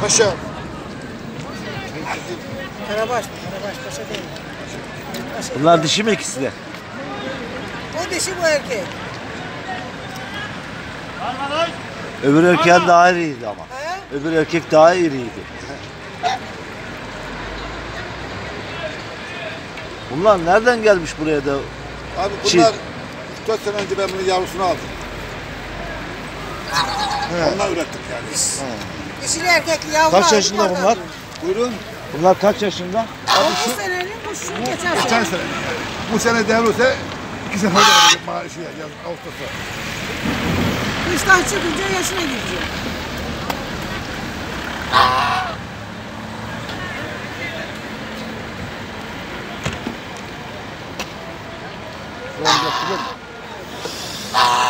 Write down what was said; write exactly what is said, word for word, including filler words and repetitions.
Paşa. Karabaş mı? Karabaş paşa değil. Paşa Bunlar değil. dişi mi ikisi de? O dişi bu erkek. Öbür erkeğin daha iriydi ama. He? Öbür erkek daha iriydi. Bunlar nereden gelmiş buraya da? Abi Çift. bunlar dört sene önce ben bunun yavrusunu aldım. Onlar ürettik yani. Dişili erkekli yavru. Kaç aldık, yaşında oradan bunlar? aldık. Buyurun. Bunlar kaç yaşında? O bu senenin bu şu geçen Geçen sene. sene. Bu sene devrolse iki sene olacak maaşı yaz Ağustos'ta. Kıştan çıkınca yaşına girecek. Sonra